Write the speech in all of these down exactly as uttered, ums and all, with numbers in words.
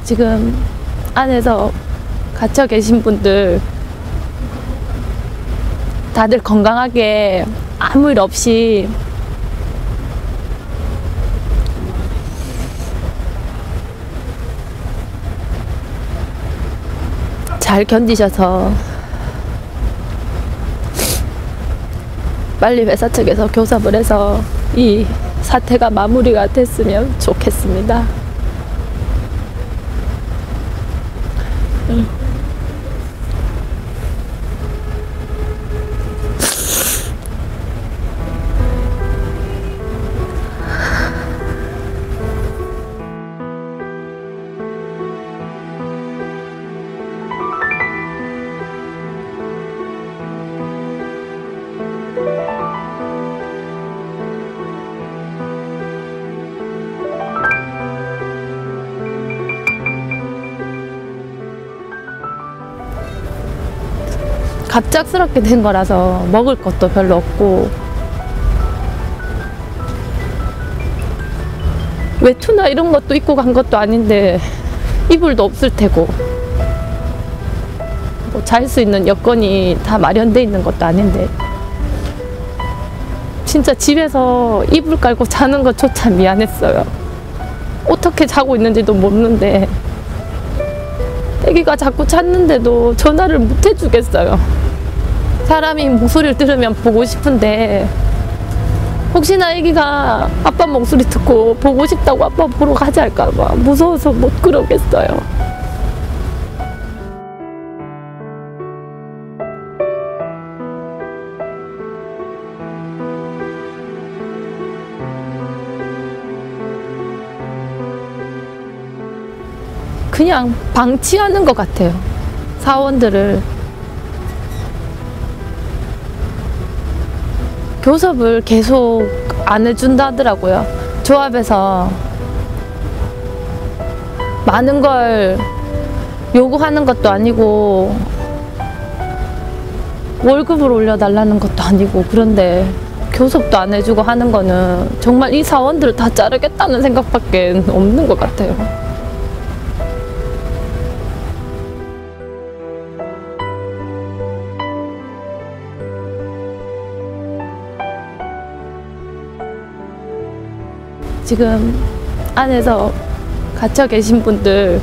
지금 안에서 갇혀 계신 분들 다들 건강하게 아무 일 없이 잘 견디셔서 빨리 회사 측에서 교섭을 해서 이 사태가 마무리가 됐으면 좋겠습니다. 응. 갑작스럽게 된 거라서 먹을 것도 별로 없고 외투나 이런 것도 입고 간 것도 아닌데 이불도 없을 테고 뭐 잘 수 있는 여건이 다 마련돼 있는 것도 아닌데 진짜 집에서 이불 깔고 자는 것조차 미안했어요. 어떻게 자고 있는지도 모르는데 애기가 자꾸 찾는데도 전화를 못 해주겠어요. 사람이 목소리를 들으면 보고 싶은데 혹시나 애기가 아빠 목소리 듣고 보고 싶다고 아빠 보러 가지 할까봐 무서워서 못 그러겠어요. 그냥 방치하는 것 같아요. 사원들을 교섭을 계속 안 해준다 하더라고요. 조합에서 많은 걸 요구하는 것도 아니고 월급을 올려달라는 것도 아니고 그런데 교섭도 안 해주고 하는 거는 정말 이 사원들을 다 자르겠다는 생각밖에 없는 것 같아요. 지금 안에서 갇혀 계신 분들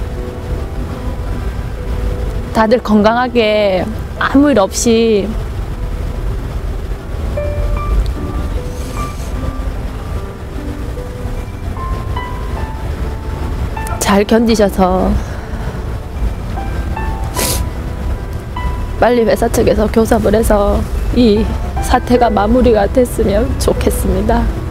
다들 건강하게 아무 일 없이 잘 견디셔서 빨리 회사 측에서 교섭을 해서 이 사태가 마무리가 됐으면 좋겠습니다.